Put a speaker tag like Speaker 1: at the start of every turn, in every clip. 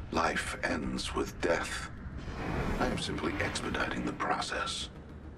Speaker 1: Life ends with death. I am simply expediting the process.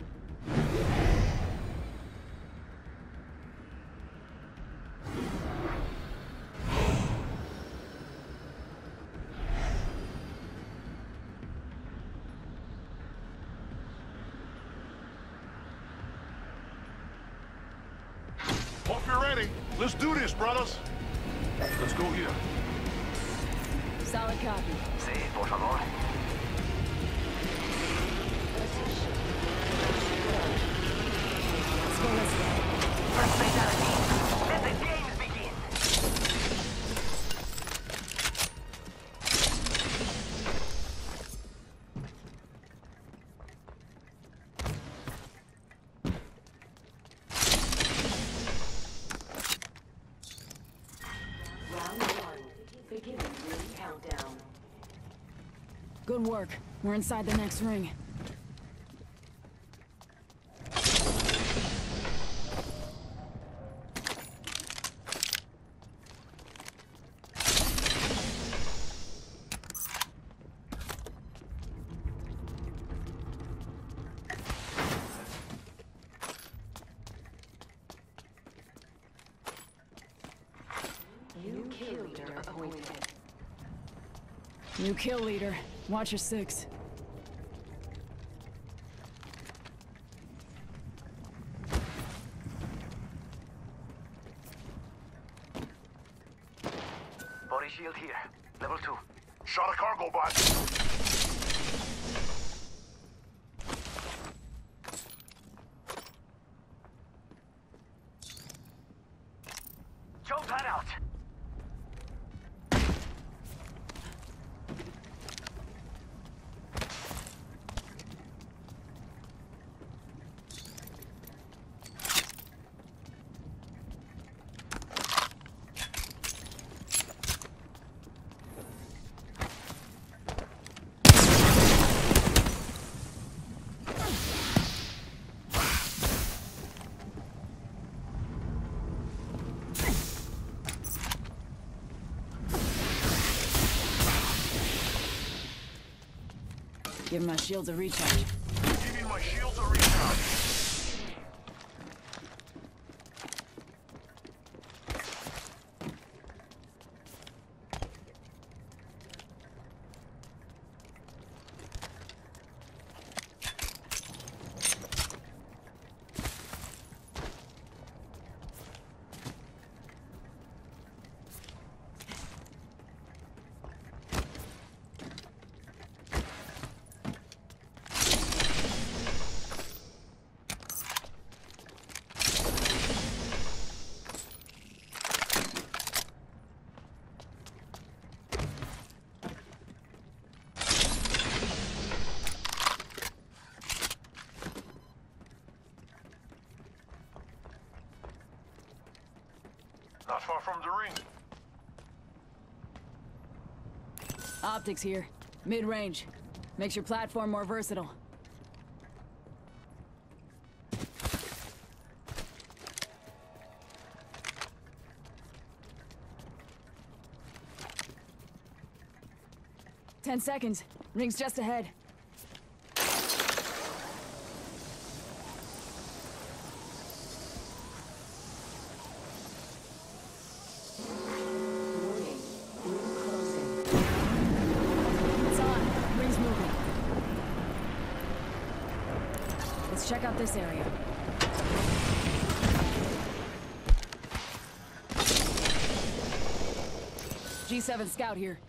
Speaker 2: Hope you're ready. Let's do this, brothers. Let's go here.
Speaker 3: Solid copy.
Speaker 4: Sí, por favor.
Speaker 3: Let's go this way.
Speaker 4: First fatality. Let the games begin.
Speaker 5: Round 1. Beginning ring countdown.
Speaker 3: Good work. We're inside the next ring.
Speaker 5: New kill leader appointed.
Speaker 3: New kill leader. Watch your 6.
Speaker 4: Body shield here. Level 2.
Speaker 2: Shot a cargo bot.
Speaker 4: Choke that out.
Speaker 3: Give my shields a recharge.
Speaker 2: Giving my shields a recharge. Not far from the ring.
Speaker 3: Optics here. Mid-range. Makes your platform more versatile. Ten seconds. Ring's just ahead.
Speaker 5: Warning. Ring closing.
Speaker 3: It's on. Ring's moving. Let's check out this area. G7 scout here.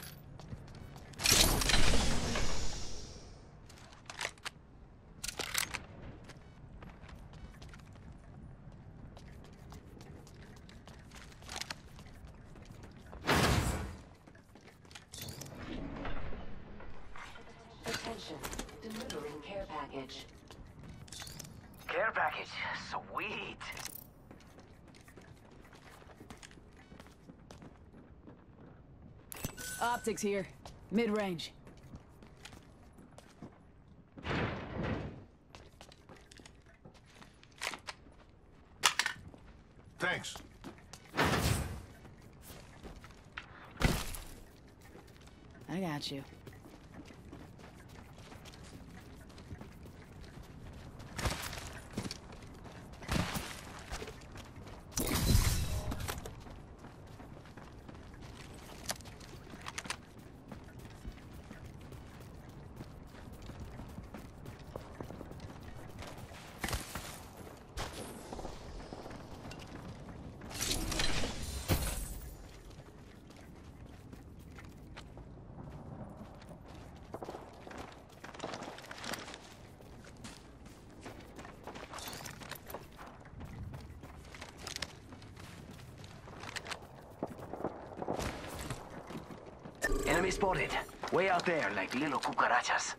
Speaker 5: Attention. Delivering care package.
Speaker 4: Care package. Sweet.
Speaker 3: Optics here. Mid-range. I got you.
Speaker 4: Enemy spotted. Way out there, like little cucarachas.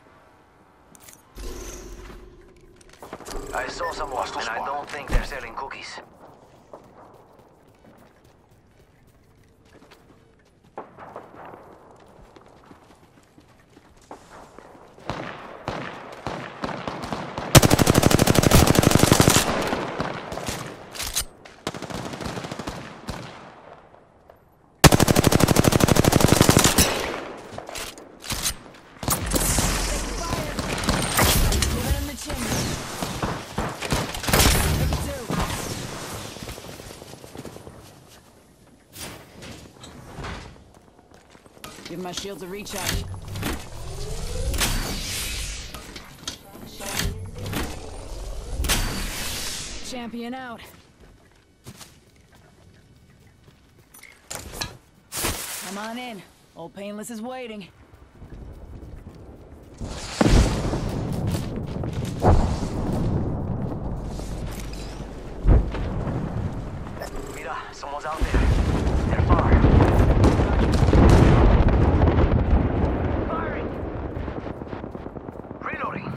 Speaker 4: I saw someone, and I don't think they're selling cookies.
Speaker 3: Give my shields a recharge. Champion out. Come on in. Old Painless is waiting.
Speaker 4: Mira, someone's out there. They're far. Firing! Reloading!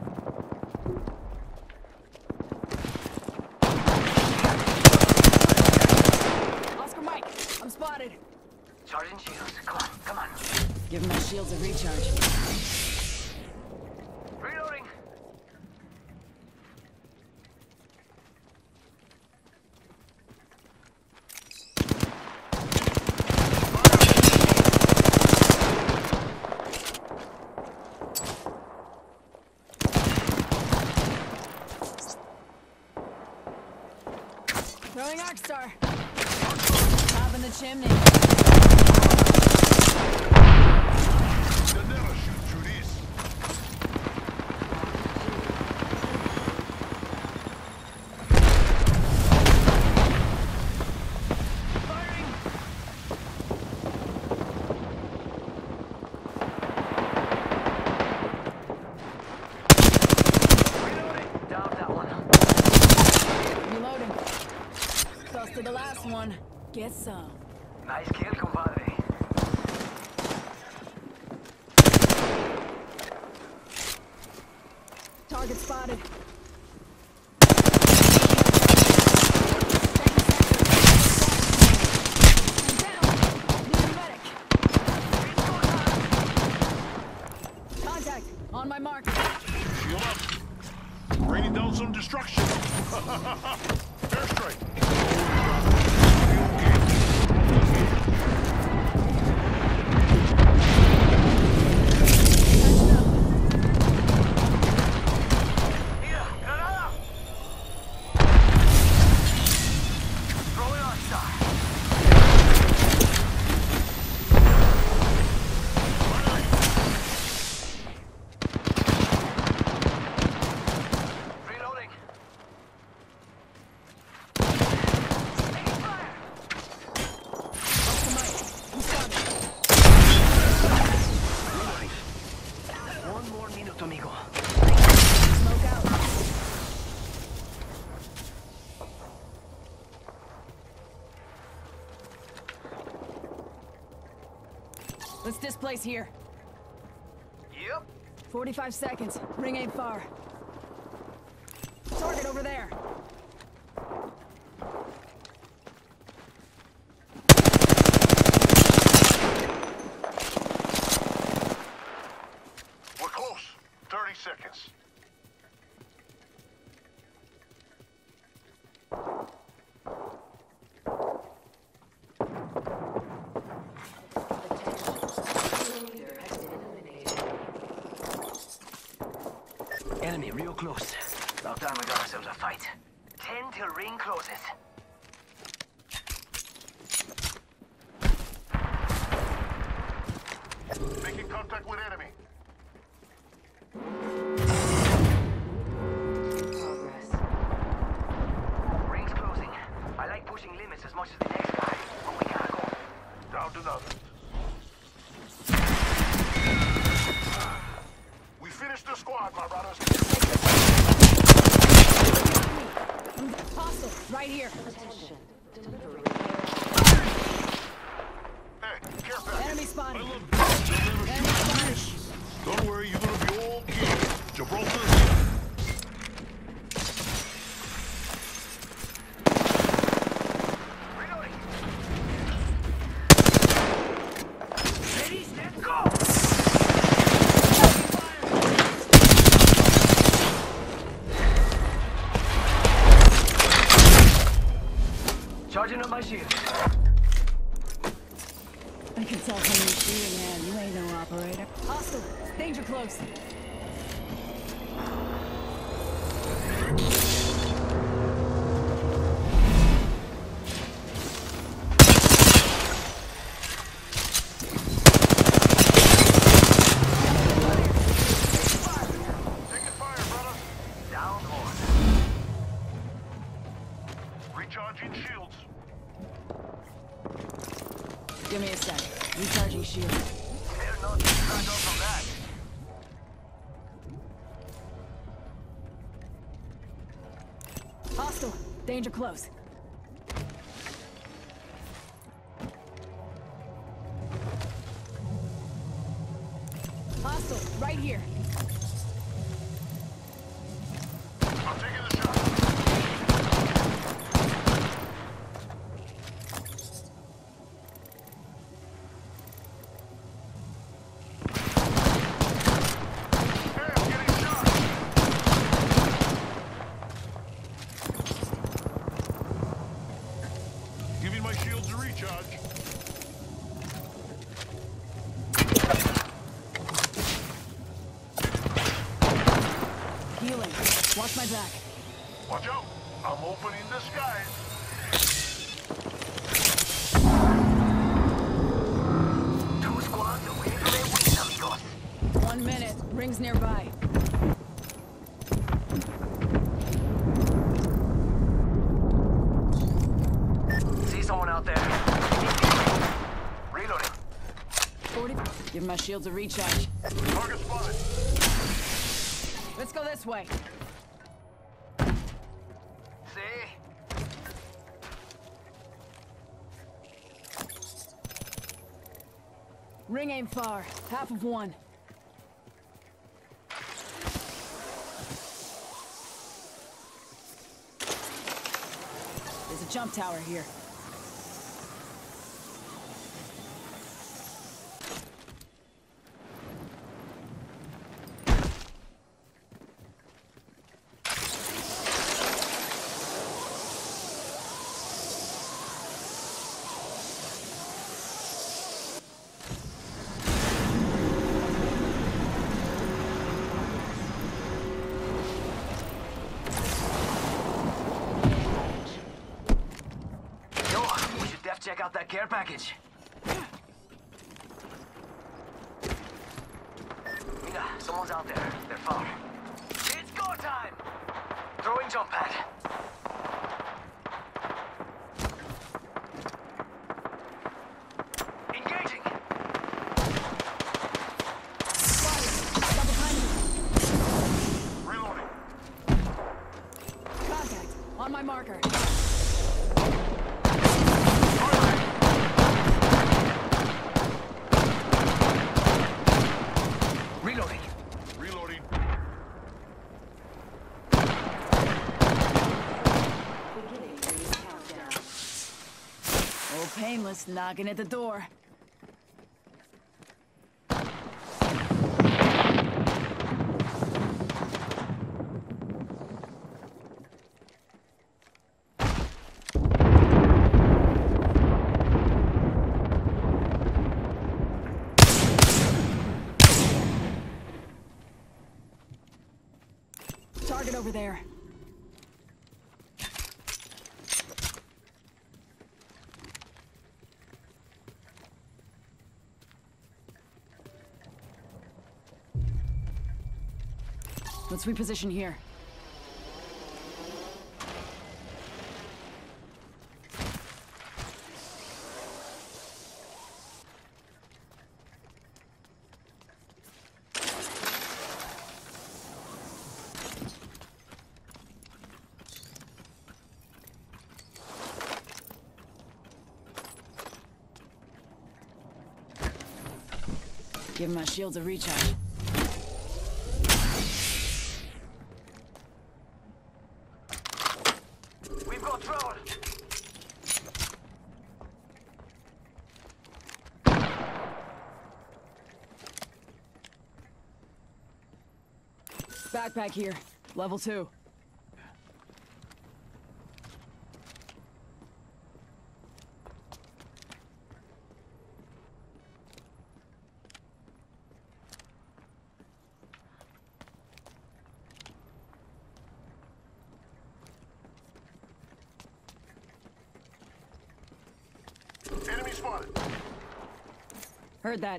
Speaker 3: Oscar Mike, I'm spotted.
Speaker 4: Charging shields. Come on, come on.
Speaker 3: Give my shields a recharge.
Speaker 4: Reloading!
Speaker 3: Throwing Arc Star. Top in the chimney.
Speaker 2: They'll never shoot through these.
Speaker 4: Firing! Reloading! Down that one.
Speaker 3: Reloading. Close to the last one. Get some.
Speaker 4: Nice kill, compadre.
Speaker 3: Target spotted. Contact. On my mark.
Speaker 2: Shield up. Raining down some destruction. Airstrike.
Speaker 4: Mira, granada! Throwing Arc Star. Reloading. Taking fire.
Speaker 3: Oscar Mike, I'm spotted.
Speaker 4: Reloading. One more minute, amigo.
Speaker 3: Smoke out. Let's displace here.
Speaker 4: Yep.
Speaker 3: 45 seconds. Ring ain't far. Target over there.
Speaker 2: We're close. 30 seconds.
Speaker 4: Enemy real close. About time we got ourselves a fight. 10 till ring closes.
Speaker 2: Making contact with enemy.
Speaker 5: Progress.
Speaker 4: Ring's closing. I like pushing limits as much as the next guy, but we gotta go.
Speaker 2: Down to nothing. We finished the squad, my brothers.
Speaker 3: Hostile, right here.
Speaker 5: Attention. Delivering.
Speaker 2: Hey, care package.
Speaker 3: Enemy spotted.
Speaker 2: I love you. You'll never
Speaker 3: Enemy
Speaker 2: shoot
Speaker 3: spotted.
Speaker 2: Don't worry, you're gonna be all killed. Gibraltar is here.
Speaker 4: Reloading. Ready, set, go! Charging up my shield.
Speaker 3: I can tell from your shooting hand, you ain't no operator. Hostile, danger close.
Speaker 2: Taking fire, brother.
Speaker 4: Down one.
Speaker 2: Recharging shields.
Speaker 3: Give me a sec. Recharging shield.
Speaker 4: They're not too far off from that.
Speaker 3: Hostile, danger close. Hostile, right here.
Speaker 2: I'm taking the shot. Hey, I'm getting shot. Giving my shields a recharge.
Speaker 3: Healing. Watch my back.
Speaker 2: Watch out. I'm opening the skies.
Speaker 4: Two squads away from their wings, amigos.
Speaker 3: 1 minute. Rings nearby.
Speaker 4: See someone out there? Reloading.
Speaker 3: 40. Give my shields a recharge.
Speaker 2: Target spotted.
Speaker 3: Let's go this way.
Speaker 4: See?
Speaker 3: Ring aim far. Half of one. There's a jump tower here.
Speaker 4: Yo, we should check out that care package. Mira, someone's out there. They're far. It's go time! Throwing jump pad. Engaging!
Speaker 3: Got behind me.
Speaker 2: Reloading.
Speaker 3: Contact. On my marker.
Speaker 4: Reloading.
Speaker 2: Reloading.
Speaker 5: Beginning ring countdown.
Speaker 3: Old Painless knocking at the door. Target over there. Let's reposition here. Give my shields a recharge.
Speaker 4: We've got trouble.
Speaker 3: Backpack here. Level 2.
Speaker 2: Enemy spotted.
Speaker 3: Heard that.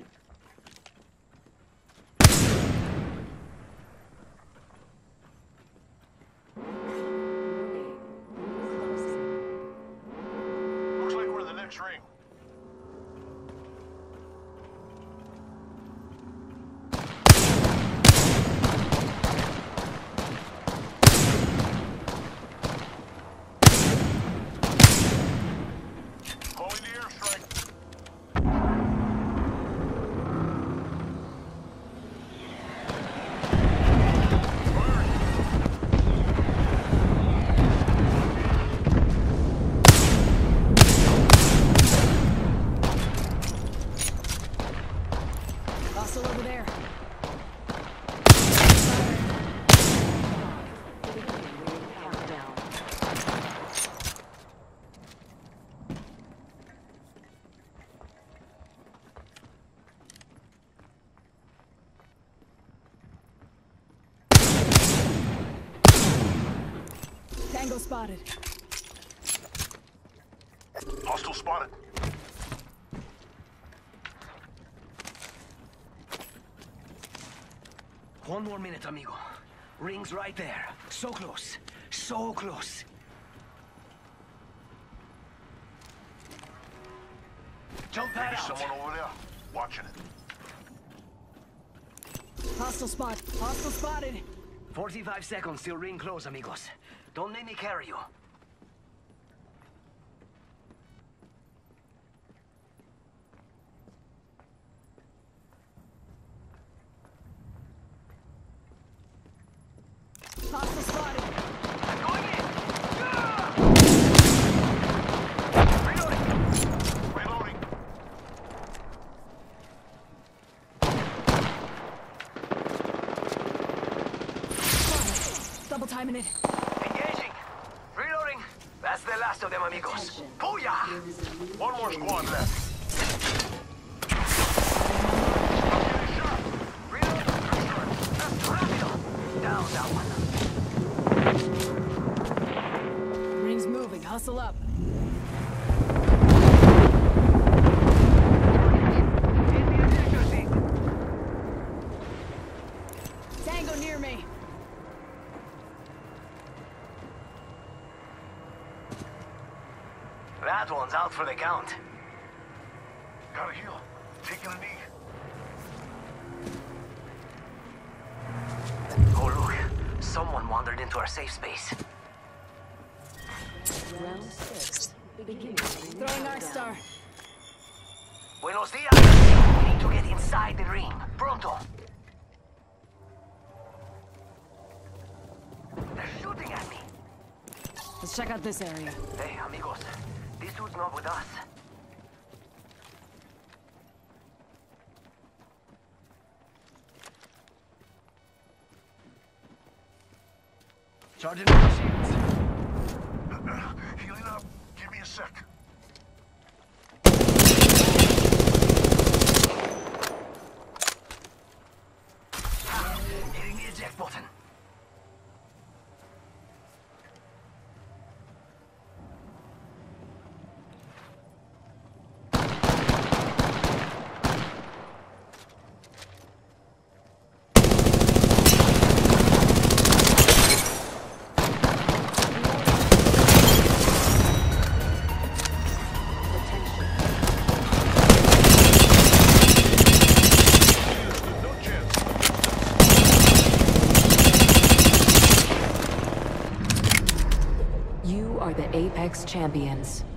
Speaker 2: Looks like we're in the next ring. Calling the airstrike.
Speaker 3: Hostile over there.
Speaker 5: Countdown.
Speaker 3: Tango spotted.
Speaker 2: Hostile spotted.
Speaker 4: One more minute, amigo. Ring's right there. So close. So close. Jump pad
Speaker 2: Maybe
Speaker 4: out.
Speaker 2: someone over there watching it.
Speaker 3: Hostile spot. Hostile spotted.
Speaker 4: 45 seconds till ring close, amigos. Don't make me carry you.
Speaker 3: Hostile spotted.
Speaker 4: Going in! Yeah! Reloading!
Speaker 2: Reloading.
Speaker 3: Double timing it.
Speaker 4: Engaging! Reloading! That's the last of them, amigos.
Speaker 5: Attention.
Speaker 4: Booyah!
Speaker 5: There is a new
Speaker 2: One more squad left.
Speaker 4: Reload! That's rápido! Down that one.
Speaker 3: Ring's moving. Hustle up.
Speaker 4: Hit the ejector seat.
Speaker 3: Tango near me.
Speaker 4: That one's out for the count.
Speaker 2: Gotta heal. Taking a knee.
Speaker 4: Oh, look. Someone wandered into our safe space.
Speaker 5: round 6. Beginning.
Speaker 3: Throwing Arc Star.
Speaker 4: Buenos dias! We need to get inside the ring. Pronto! They're shooting at me!
Speaker 3: Let's check out this area.
Speaker 4: Hey, amigos. This dude's not with us. Charging my shields.
Speaker 2: Healing up. Give me a sec.
Speaker 4: Hitting the eject button.
Speaker 5: You are the Apex Champions.